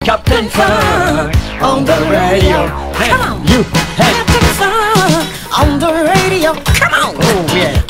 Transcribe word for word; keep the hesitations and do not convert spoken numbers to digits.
Captain Funk on the radio. Come on, you, hey. Captain Funk on the radio. Come on. Oh yeah.